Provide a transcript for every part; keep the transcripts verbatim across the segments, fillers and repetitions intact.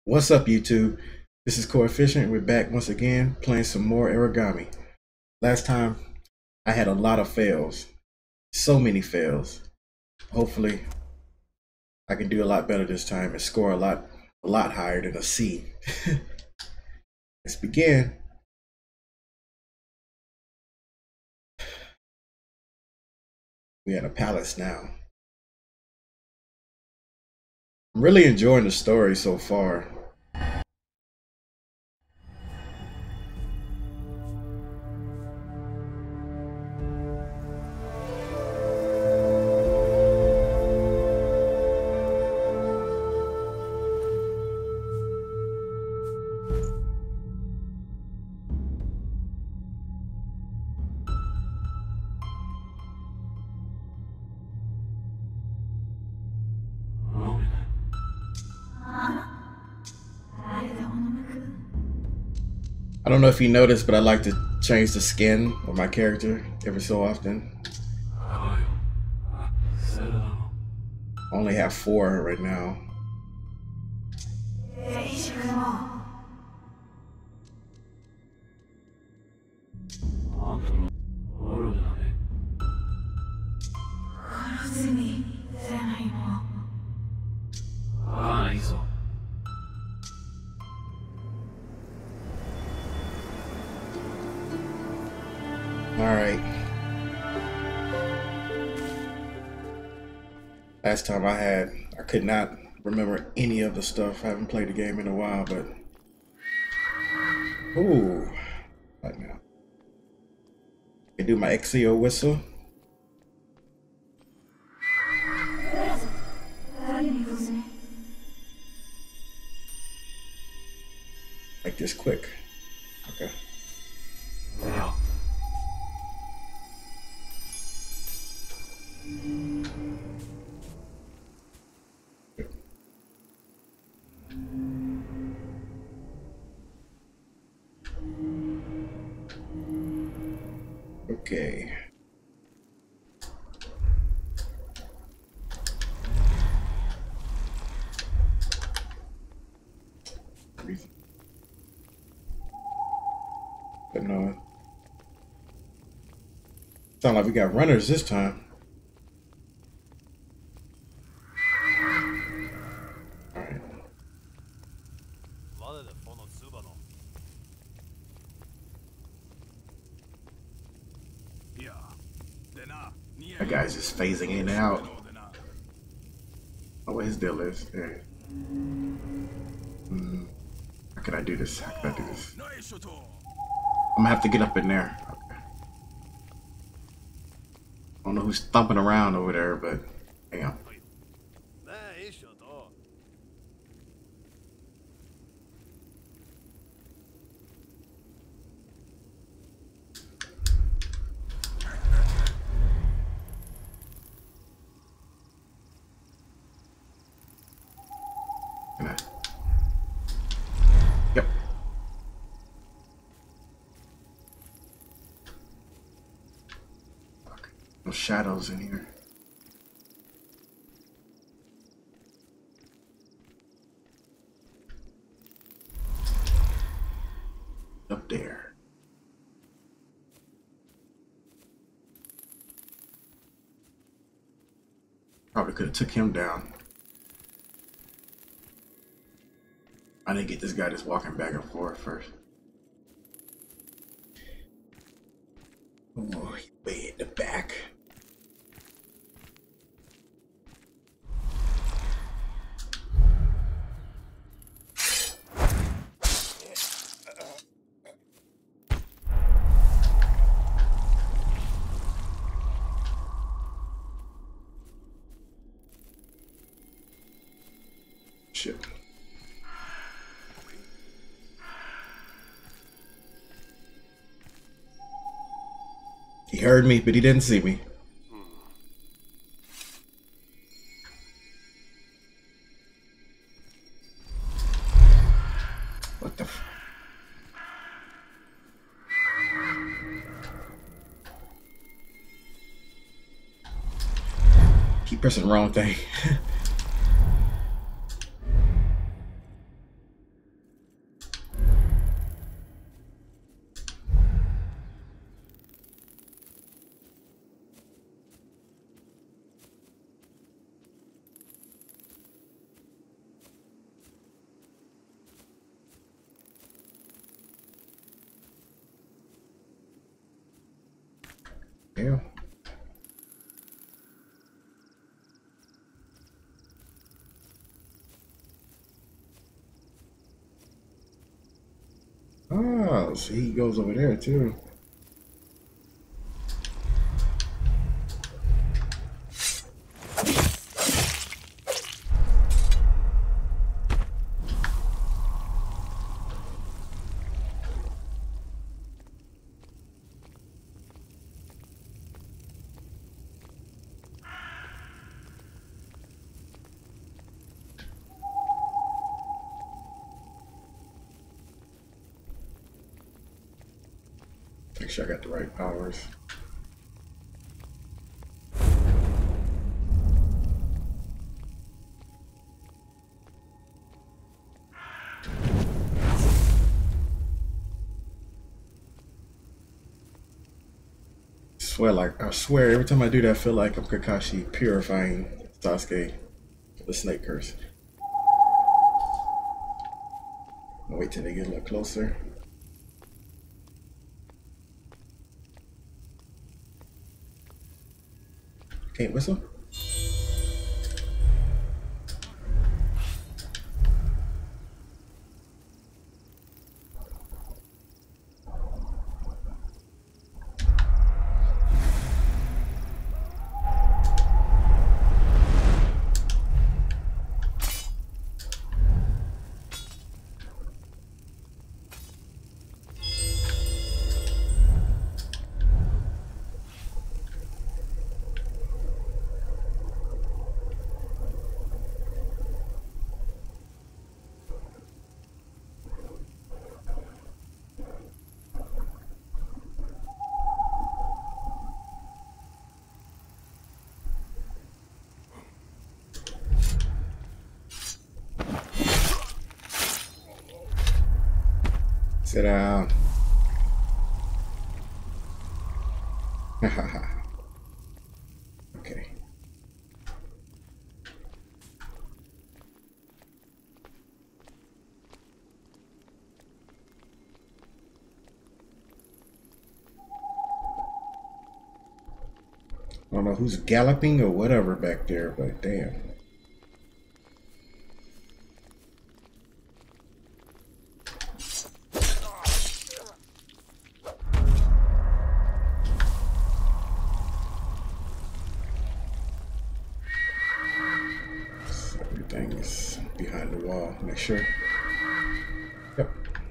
What's up, YouTube? This is Coefficient. We're back once again playing some more Aragami. Last time I had a lot of fails, so many fails. Hopefully I can do a lot better this time and score a lot a lot higher than a C. Let's begin. We at a palace now. I'm really enjoying the story so far. I don't know if you noticed, but I like to change the skin of my character every so often. I only have four right now. Alright. Last time I had, I could not remember any of the stuff. I haven't played the game in a while, but... Ooh. Right now. I do my X E O whistle. Like this quick. Okay. Okay. But no. Sound like we got runners this time. Alright. That guy's just phasing in and out. Oh, what his deal is. Yeah. Mm. How can I do this? How can I do this? I'm gonna have to get up in there. Okay. I don't know who's thumping around over there, but damn. Yep. Okay. No shadows in here. Up there. Probably could have took him down. I didn't get this guy just walking back and forth first. Oh, he's way in the back. Shit. He heard me, but he didn't see me. What the f- Keep pressing the wrong thing. hell? Oh, so he goes over there too. Make sure I got the right powers. Swear like I swear every time I do that I feel like I'm Kakashi purifying Sasuke with the snake curse. I'll wait till they get a little closer. Can't whistle? Sit down. Okay. I don't know who's galloping or whatever back there, but damn. Everything's behind the wall. Make sure. Yep.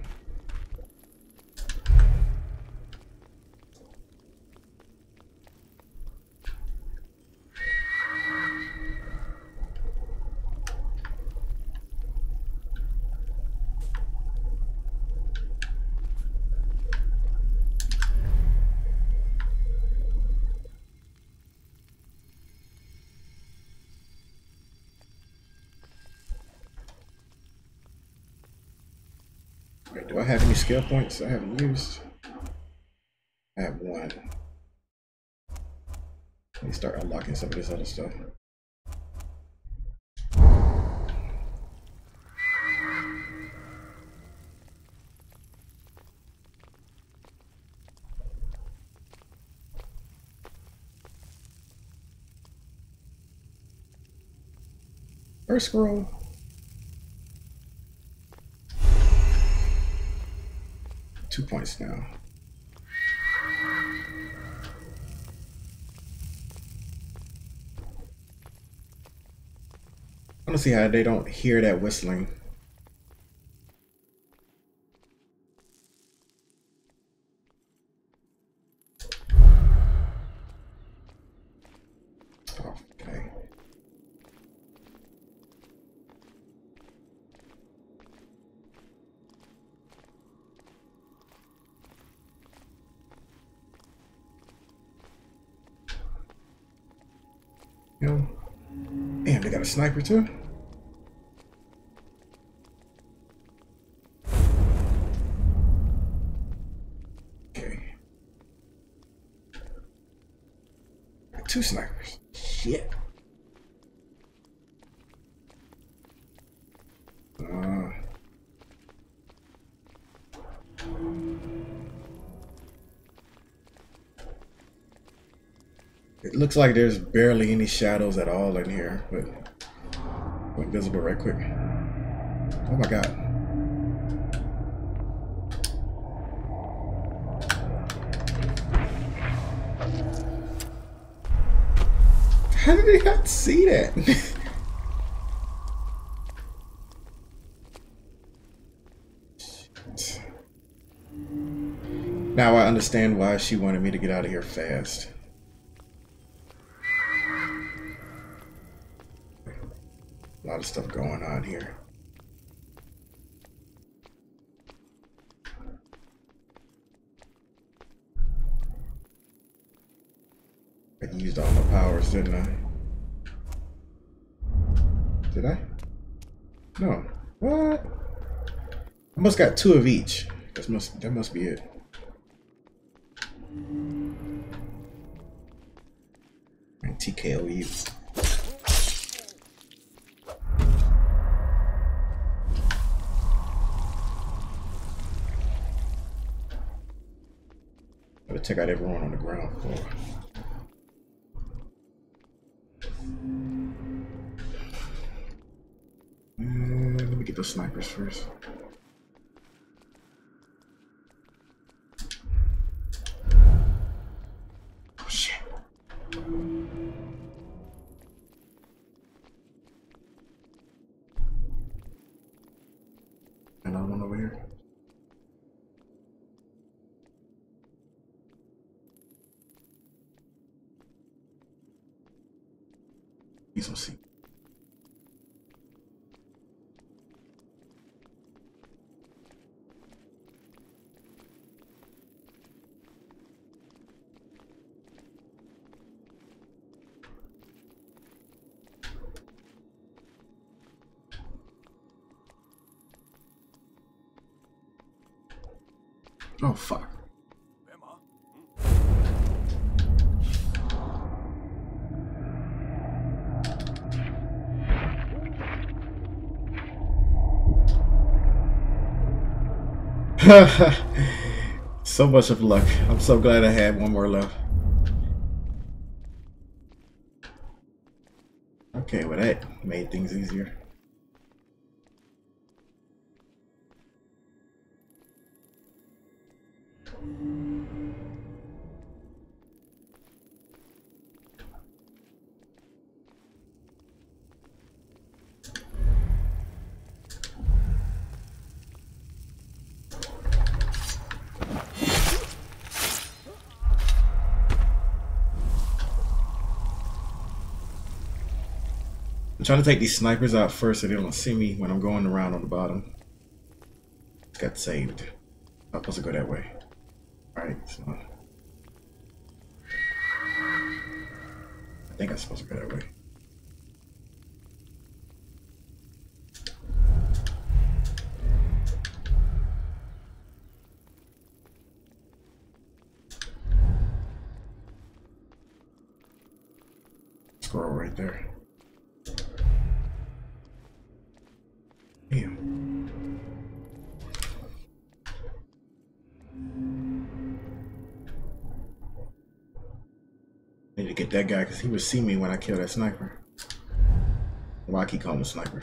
Wait, do I have any skill points I haven't used? I have one. Let me start unlocking some of this other stuff. First scroll. Two points now. I want to see how they don't hear that whistling. Okay. No. Damn, they got a sniper too? Okay. Got two snipers. Shit. Uh. It looks like there's barely any shadows at all in here, but go invisible right quick. Oh my god. How did they not see that? Now I understand why she wanted me to get out of here fast. A lot of stuff going on here. I used all my powers, didn't I? Did I? No. What? I must got two of each. That must that must be it. And T K O you. Gotta check out everyone on the ground floor. Uh, let me get those snipers first. Oh shit. Another one over here. He's on C. Oh fuck. So much of luck. I'm so glad I had one more left. Okay, well that made things easier. I'm trying to take these snipers out first so they don't see me when I'm going around on the bottom. Got saved. I'm supposed to go that way. Alright, so I think I'm supposed to go that way. Squirrel right there. Damn. Need to get that guy because he would see me when I kill that sniper. Why I keep calling him a sniper?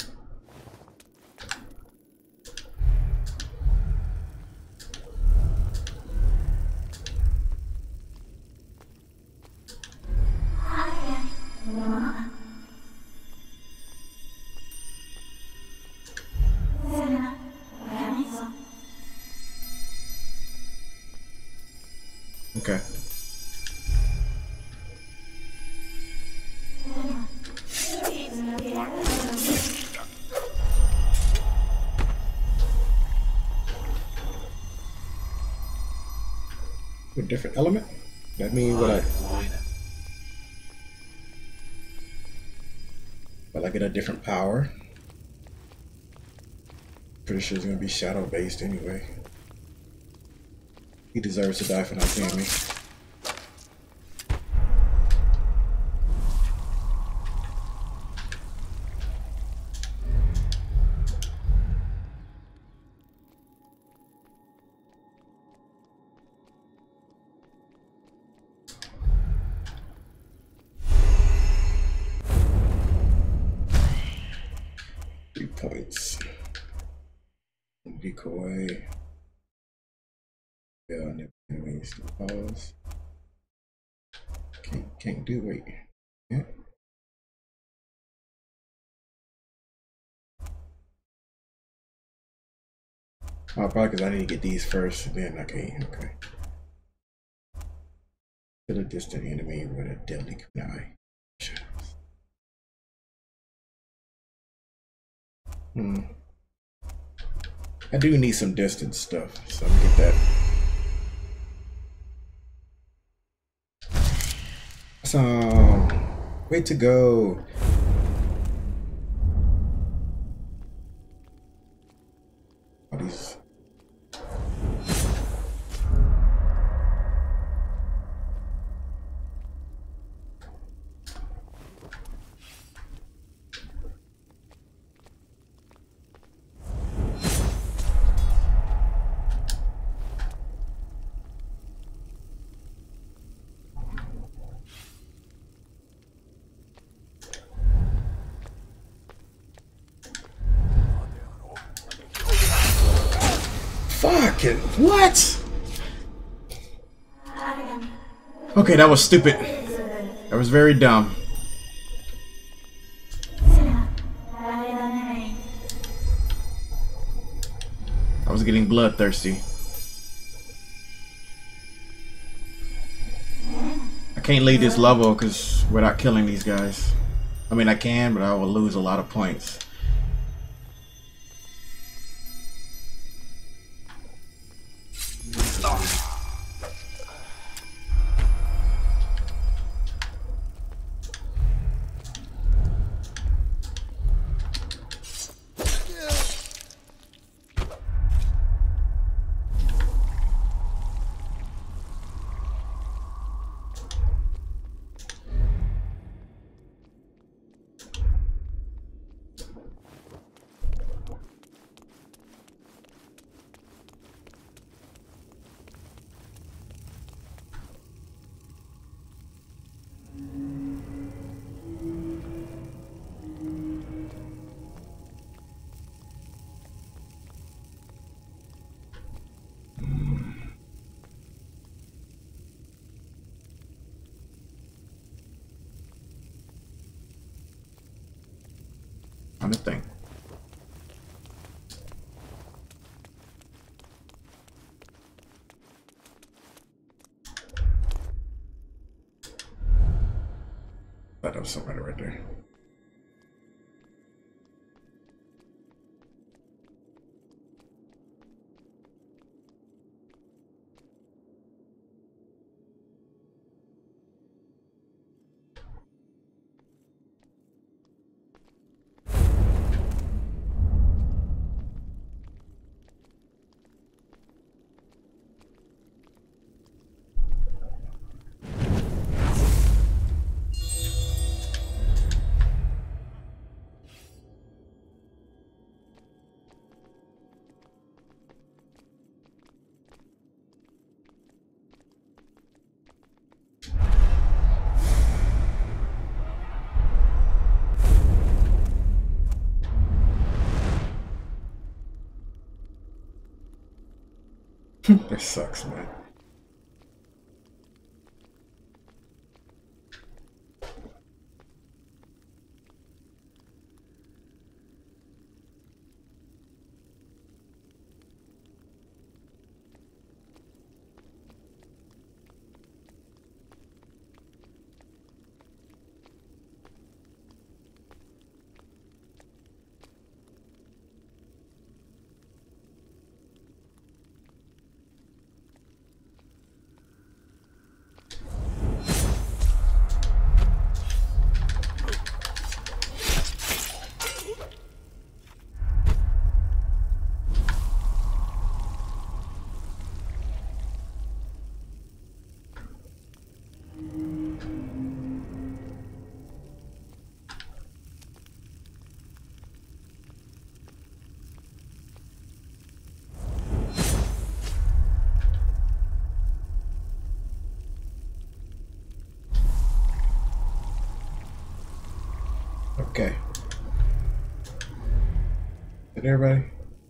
Okay. A different element? That means what I... But I get a different power. Pretty sure it's gonna be shadow based anyway. He deserves to die for not seeing me. distance. Decoy. Yeah, enemies. Pause. Can't can't do wait. Yeah. Oh, probably because I need to get these first. Then okay, okay. Kill a distant enemy with a deadly kunai. Hmm. I do need some distance stuff, so I'm gonna get that. Awesome. Way to go. All these. Fucking what? Okay, that was stupid. That was very dumb. I was getting bloodthirsty. I can't leave this level because without killing these guys. I mean, I can, but I will lose a lot of points. On the thing. Thought that was somebody right there. That sucks, man. Did everybody?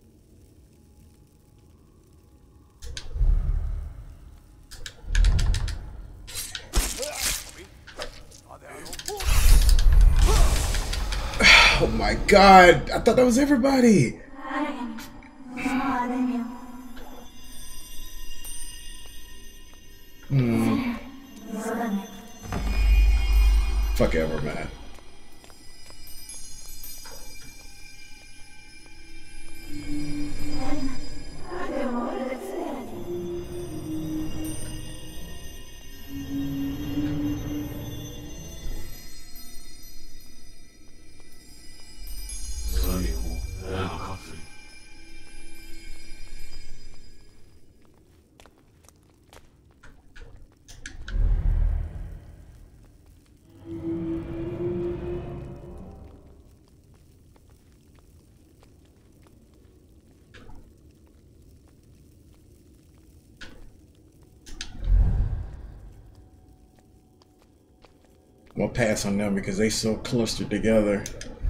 Oh my god! I thought that was everybody! Hmm. Fuck ever, man. I'm gonna pass on them because they so clustered together.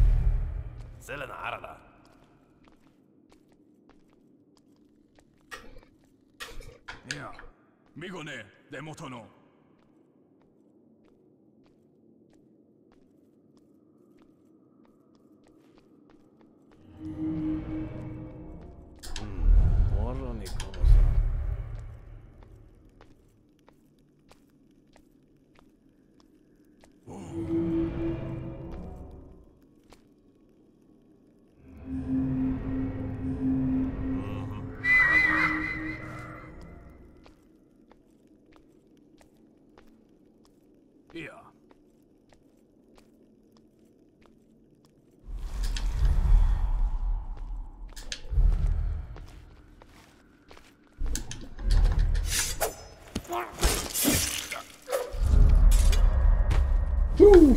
Woo!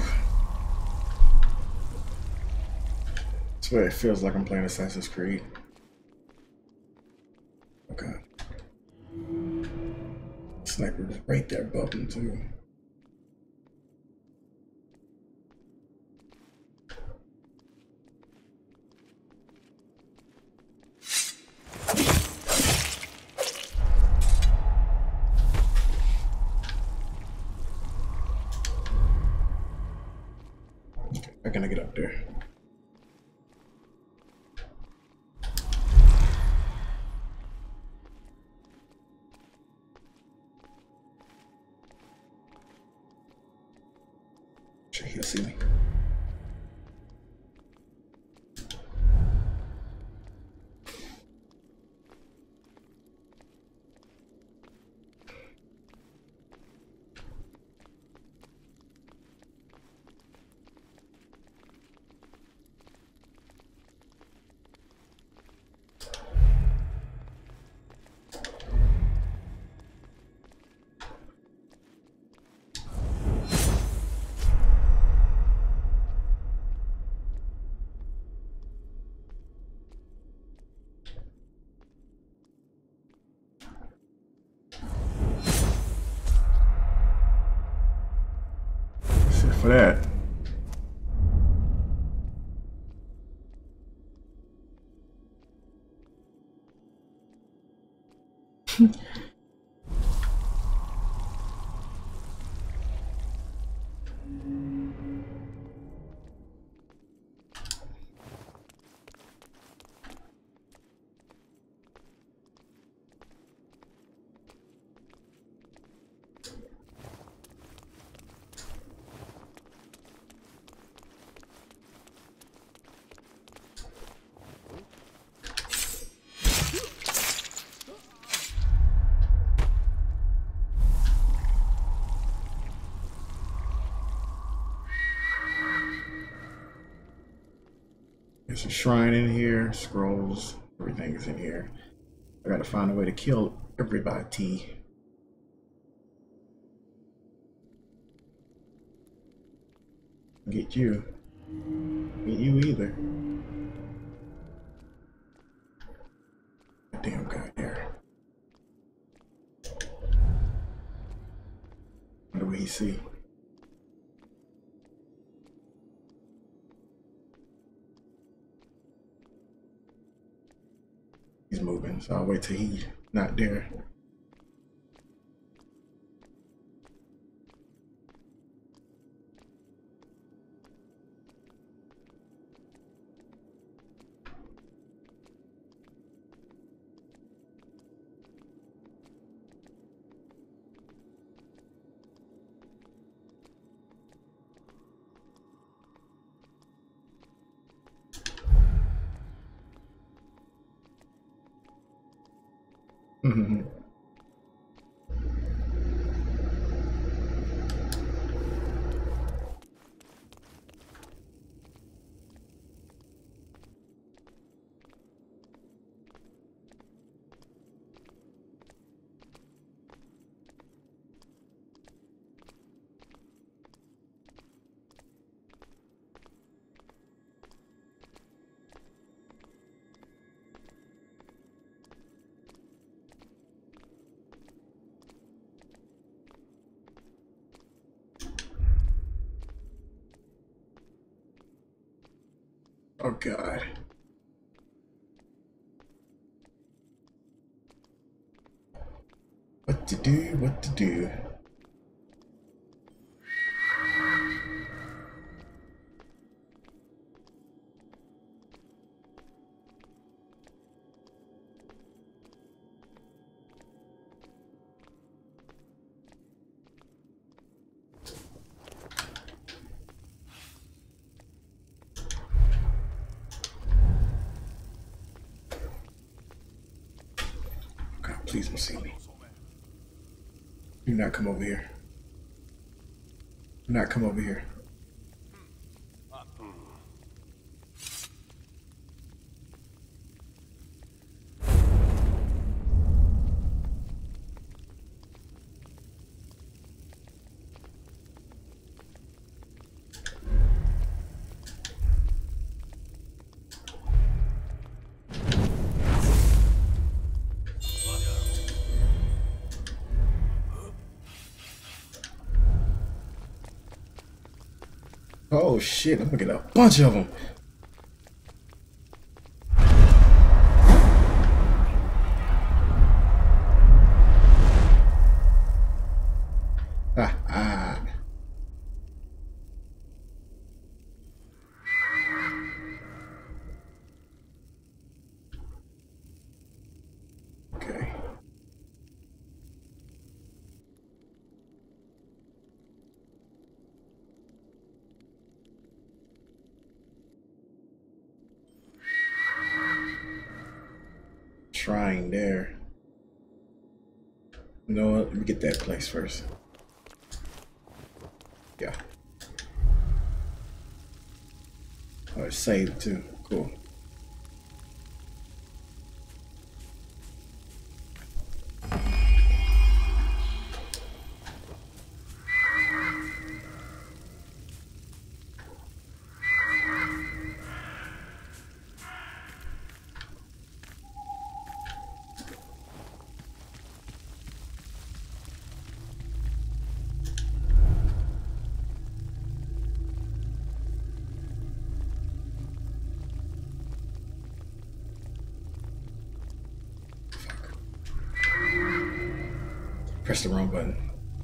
I swear it feels like I'm playing Assassin's Creed. Okay. Sniper's right there bumping too. How can I get up there? Sure, he'll see me. For that. There's a shrine in here, scrolls, everything is in here. I gotta find a way to kill everybody. Get you. Get you either. Damn guy there. What do we see? He's moving, so I'll wait till he's not there. Mm-hmm. Oh God. What to do, what to do. God, please don't see me. Do not come over here. Do not come over here. Oh shit, I'm gonna get a bunch of them. Ah, ah. Okay. Shrine there. You know what? Let me get that place first. Yeah. Oh, it's saved too. Cool. Press the wrong button.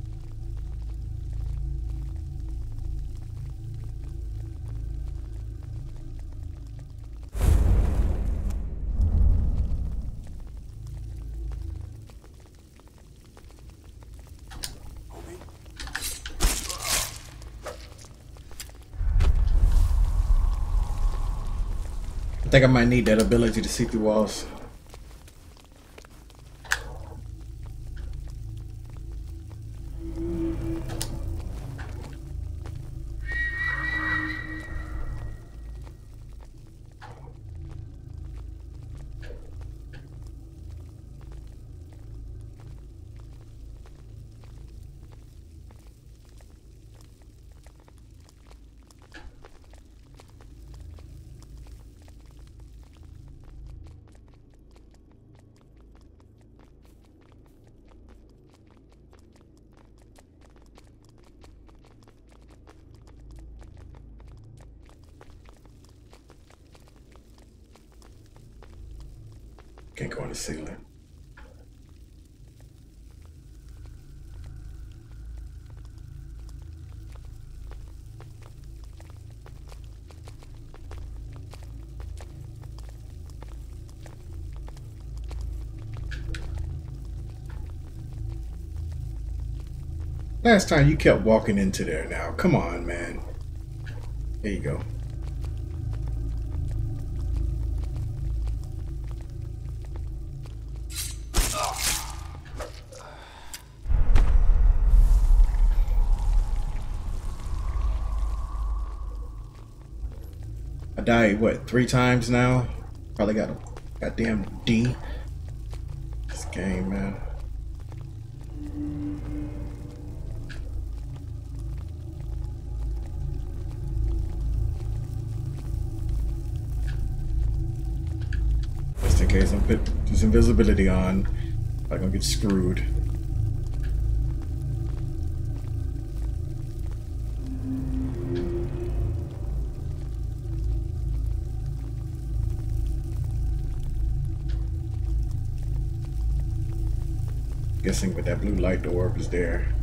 I think I might need that ability to see through walls. Can't go on the ceiling. Last time you kept walking into there now. Come on, man. There you go. I died, what, three times now? Probably got a goddamn D. This game, man. Just in case I'm put this invisibility on, I'm gonna get screwed. Guessing with that blue light, the orb is there.